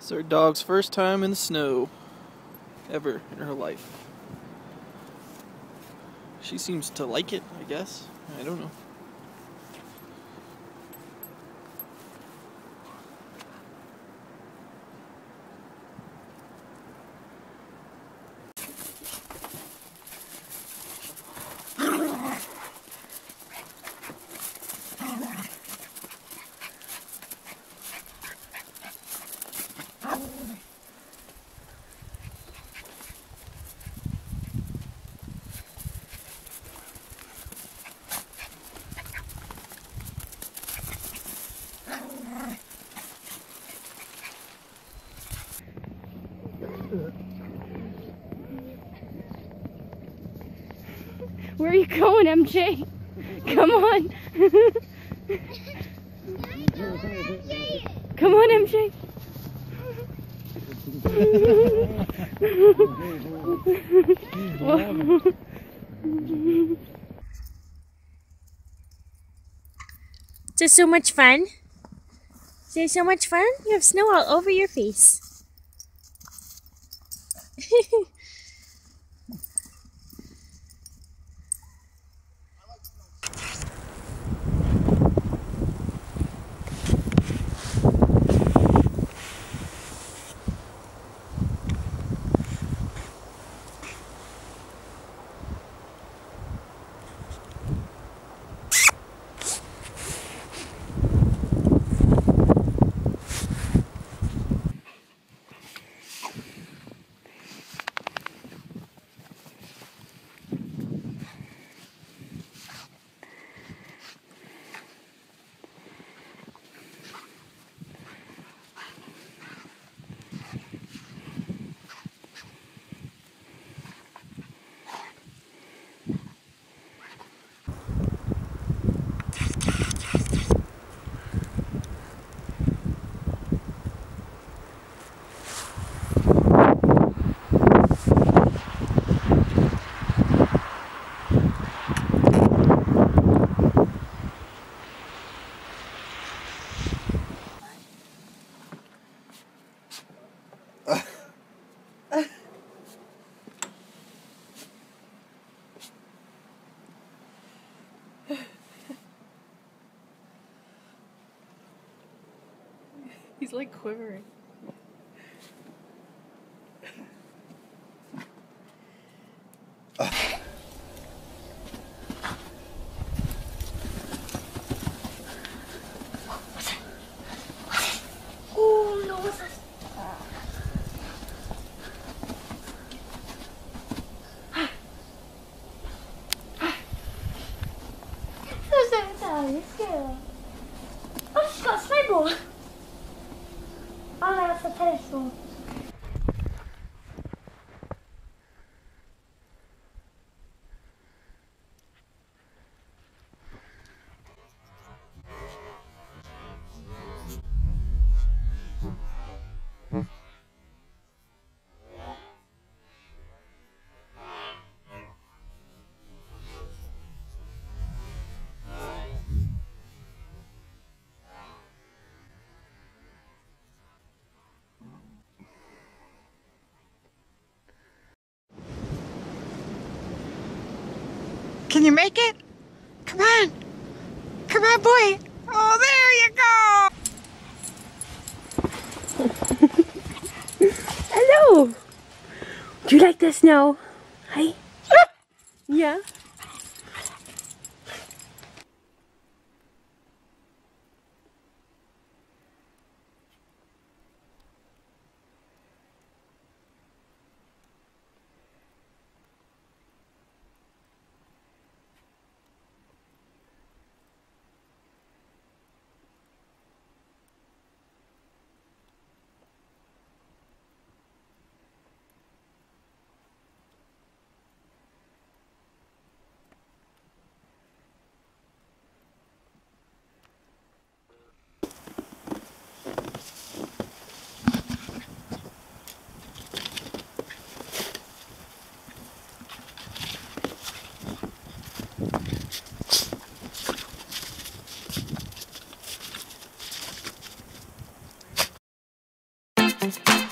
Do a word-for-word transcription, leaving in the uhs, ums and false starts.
It's our dog's first time in the snow ever in her life. She seems to like it, I guess. I don't know. Where are you going, M J? Come on. Come on, M J. Is this so much fun? Is it so much fun? You have snow all over your face. He's like quivering. Oh no, what's that? Who's that down? It's scared. Oh, she's got a snowball. Oh no, that's a tennis ball. Can you make it? Come on. Come on, boy. Oh, there you go. Hello. Do you like the snow? Hi. Yeah. Bye.